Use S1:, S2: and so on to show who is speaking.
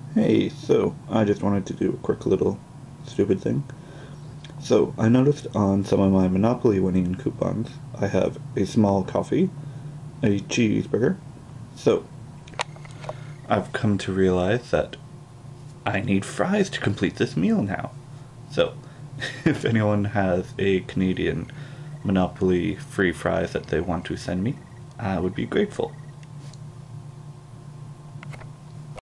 S1: Hey, so I just wanted to do a quick little stupid thing. So I noticed on some of my Monopoly winning coupons, I have a small coffee, a cheeseburger. So I've come to realize that I need fries to complete this meal now. So if anyone has a Canadian Monopoly free fries that they want to send me, I would be grateful.